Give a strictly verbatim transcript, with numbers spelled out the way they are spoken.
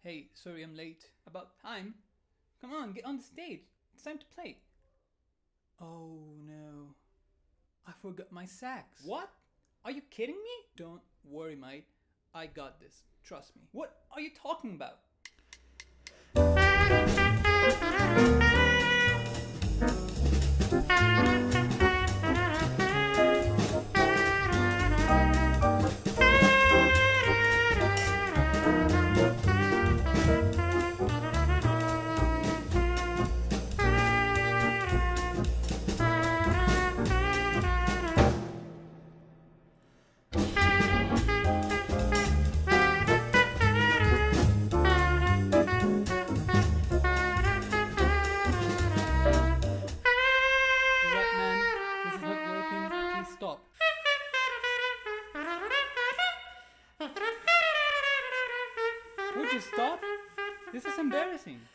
Hey, sorry I'm late. About time? Come on, get on the stage. It's time to play. Oh no. I forgot my sax. What? Are you kidding me? Don't worry, mate. I got this. Trust me. What are you talking about? Stop. Would you stop? This is embarrassing.